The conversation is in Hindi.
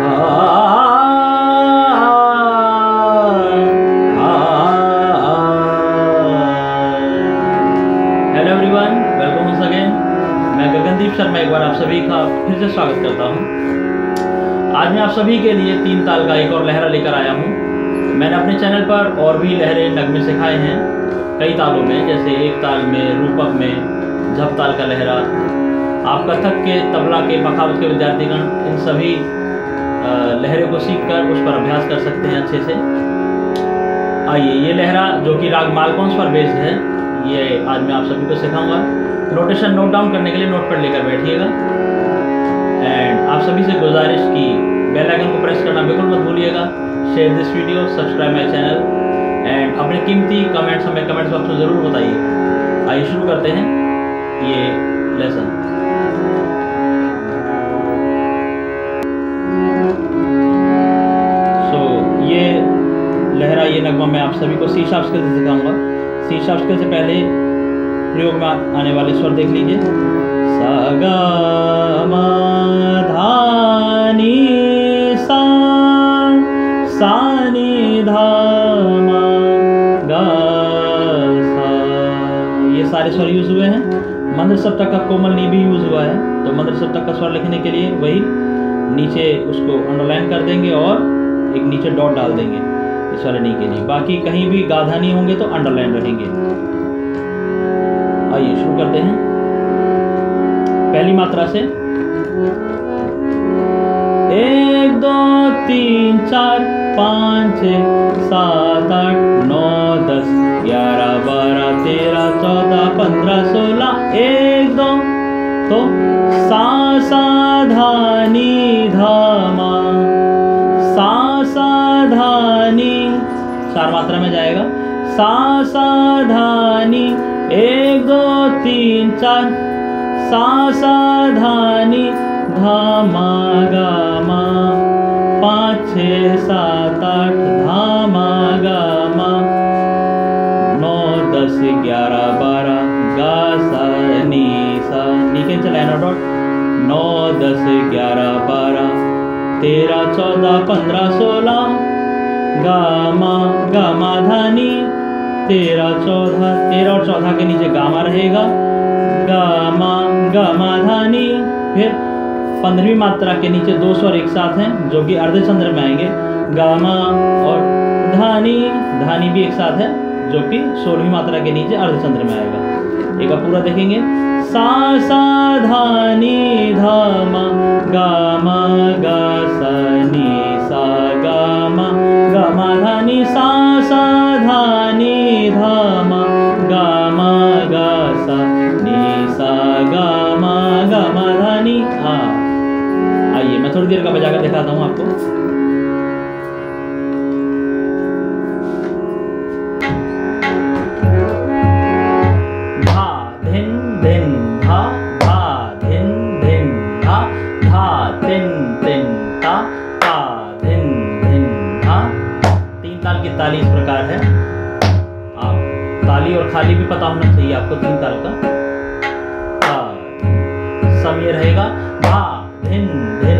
Hello everyone, welcome once again. मैं गगनदीप शर्मा एक बार आप सभी का फिर से स्वागत करता हूं। आज मैं आप सभी के लिए तीन ताल का एक और लहरा लेकर आया हूं। मैंने अपने चैनल पर और भी लहरे नगमे सिखाए हैं कई तालों में, जैसे एक ताल में, रूपक में, झप ताल का लहरा। आप कथक के, तबला के, मखावत के विद्यार्थीगण इन सभी लहरे को सीखकर उस पर अभ्यास कर सकते हैं अच्छे से। आइए, ये लहरा जो कि राग मालकौंस पर बेस्ड है, ये आज मैं आप सभी को सिखाऊंगा। नोटेशन नोट डाउन करने के लिए नोट पर लेकर बैठिएगा। एंड आप सभी से गुजारिश की बेल आइकन को प्रेस करना बिल्कुल मत भूलिएगा। Share this video, subscribe my channel and अपने कीमती कमेंट्स हमें कमेंट्स बॉक्स में ज़रूर बताइए। आइए शुरू करते हैं ये लेसन। ये लहरा, ये नगमा मैं आप सभी को सी शार्प स्केल से सिखाऊंगा। सी शार्प स्केल से पहले प्रयोग में आने वाले स्वर देख लीजिए। सा गा मा धा नी सा, सा नी धा मा गा सा, ये सारे स्वर यूज हुए हैं। मंद्र सप्तक का कोमल नी भी यूज हुआ है, तो मंद्र सप्तक का स्वर लिखने के लिए वही नीचे उसको अंडरलाइन कर देंगे और एक नीचे डॉट डाल देंगे इस वाले नी के लिए। बाकी कहीं भी गाधा नहीं होंगे तो अंडरलाइन रहेंगे। आइए शुरू करते हैं पहली मात्रा से। 1 2 3 4 5 6 7 8 9 10 11 12 13 14 15 16 1 2, तो सा सा धा नी धा मा, सा सा धा नी, चार मात्रा में जाएगा। सा सा धा नी, 1 2 3 4, सा सा धा नी, धा मा गा मा, 5 6 7 8, धा मा गा मा, 9 10 11 12, गा सा नी सा, नी के चला है डॉट। 9 10 11 12 13 14 15 16, गा मा धा नी, 13 14, 13 और 14 के नीचे गामा रहेगा। गा मा धा नी। फिर 15वीं मात्रा के नीचे दो स्वर एक साथ हैं जो कि अर्धचंद्र में आएंगे। गामा और धानी, धानी भी एक साथ है जो कि 16वीं मात्रा के नीचे अर्धचंद्र में आएगा। एक बार पूरा देखेंगे। सा सा धा नी धा मा, गा मा गा सा नी सा, गा मा धा नी, सा सा धा नी धा मा, गा सा नी सा, गा मा धा नी। हाँ, आइए मैं थोड़ी देर का बजाकर दिखाता हूँ आपको। ताली इस प्रकार है। आप ताली और खाली भी पता होना चाहिए आपको तीन ताल का। सम ये रहेगा धा धिन धिन